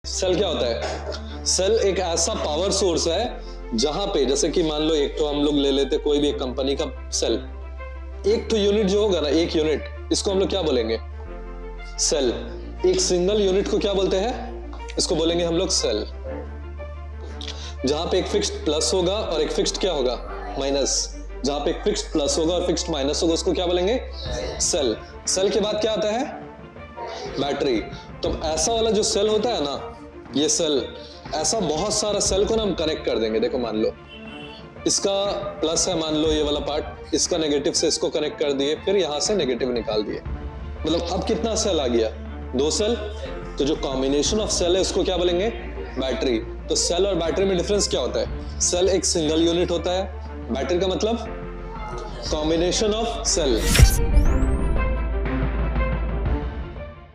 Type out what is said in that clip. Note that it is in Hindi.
सेल क्या होता है? सेल एक ऐसा पावर सोर्स है जहां पे, जैसे कि मान लो एक तो हम लोग ले लेते कोई भी एक कंपनी का सेल, एक तो यूनिट जो होगा ना, एक यूनिट, इसको हम लोग क्या बोलेंगे? सेल। एक सिंगल यूनिट को क्या बोलते हैं? इसको बोलेंगे हम लोग सेल। जहां पे एक फिक्स्ड प्लस होगा और एक फिक्स्ड क्या होगा? माइनस। जहां पे एक फिक्स्ड प्लस होगा और फिक्स्ड माइनस होगा उसको क्या बोलेंगे? सेल। सेल के बाद क्या आता है? बैटरी। तो ऐसा वाला जो सेल होता है ना, ये सेल, ऐसा बहुत सारा सेल को ना हम कनेक्ट कर देंगे। देखो मान लो इसका प्लस है, मान लो ये वाला पार्ट, इसका नेगेटिव से इसको कनेक्ट कर दिए, फिर यहां से नेगेटिव निकाल दिए, मतलब अब कितना सेल आ गया? 2 सेल। तो जो कॉम्बिनेशन ऑफ सेल है उसको क्या बोलेंगे? बैटरी। तो सेल और बैटरी में डिफरेंस क्या होता है? सेल एक सिंगल यूनिट होता है, बैटरी का मतलब कॉम्बिनेशन ऑफ सेल।